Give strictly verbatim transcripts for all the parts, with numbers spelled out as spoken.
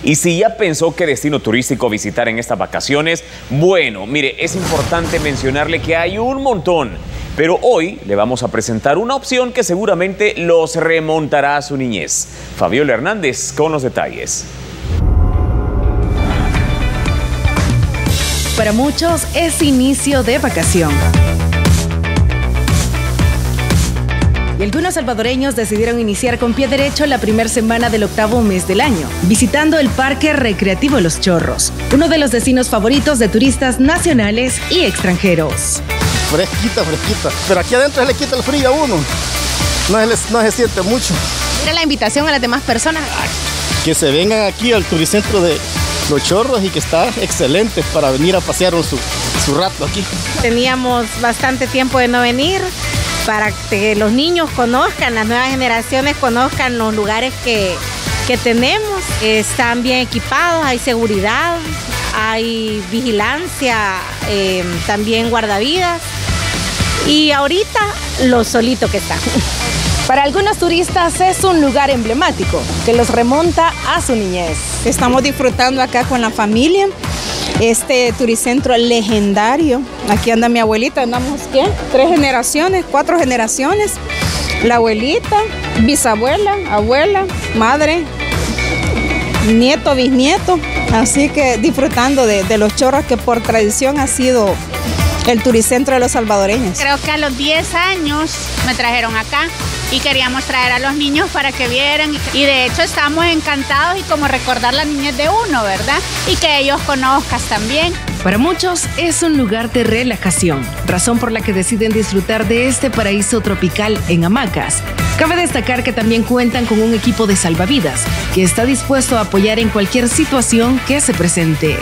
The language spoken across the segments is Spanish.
Y si ya pensó qué destino turístico visitar en estas vacaciones, bueno, mire, es importante mencionarle que hay un montón. Pero hoy le vamos a presentar una opción que seguramente los remontará a su niñez. Fabiola Hernández con los detalles. Para muchos es inicio de vacación. Y algunos salvadoreños decidieron iniciar con pie derecho la primera semana del octavo mes del año, visitando el Parque Recreativo Los Chorros, uno de los destinos favoritos de turistas nacionales y extranjeros. Fresquita, fresquita, pero aquí adentro se le quita el frío a uno, no se, les, no se siente mucho. Mira la invitación a las demás personas. Que se vengan aquí al turicentro de Los Chorros y que está excelente para venir a pasear su, su rato aquí. Teníamos bastante tiempo de no venir, para que los niños conozcan, las nuevas generaciones conozcan los lugares que, que tenemos. Están bien equipados, hay seguridad, hay vigilancia, eh, también guardavidas y ahorita lo solito que está. Para algunos turistas es un lugar emblemático que los remonta a su niñez. Estamos disfrutando acá con la familia. Este turicentro legendario. Aquí anda mi abuelita, andamos ¿qué? Tres generaciones, cuatro generaciones. La abuelita, bisabuela, abuela, madre, nieto, bisnieto. Así que disfrutando de, de Los Chorros, que por tradición ha sido el turicentro de los salvadoreños. Creo que a los diez años me trajeron acá y queríamos traer a los niños para que vieran y de hecho estamos encantados y como recordar la niñez de uno, ¿verdad? Y que ellos conozcan también. Para muchos es un lugar de relajación, razón por la que deciden disfrutar de este paraíso tropical en hamacas. Cabe destacar que también cuentan con un equipo de salvavidas que está dispuesto a apoyar en cualquier situación que se presente.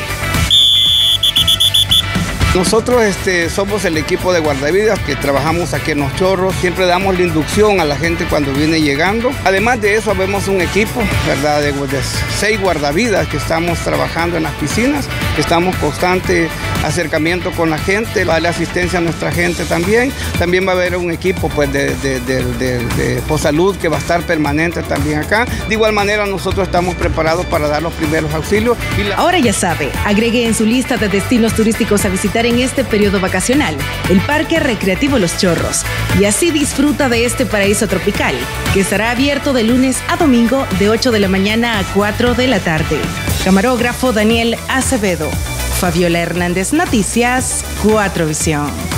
Nosotros este, somos el equipo de guardavidas que trabajamos aquí en Los Chorros. Siempre damos la inducción a la gente cuando viene llegando. Además de eso, vemos un equipo, ¿verdad?, de, de seis guardavidas que estamos trabajando en las piscinas. Estamos constante acercamiento con la gente, darle asistencia a nuestra gente también. También va a haber un equipo pues, de, de, de, de, de Posalud que va a estar permanente también acá. De igual manera, nosotros estamos preparados para dar los primeros auxilios. Y la... Ahora ya sabe, agregue en su lista de destinos turísticos a visitar en este periodo vacacional el Parque Recreativo Los Chorros y así disfruta de este paraíso tropical que estará abierto de lunes a domingo de ocho de la mañana a cuatro de la tarde. Camarógrafo Daniel Acevedo. Fabiola Hernández, Noticias cuatro Visión.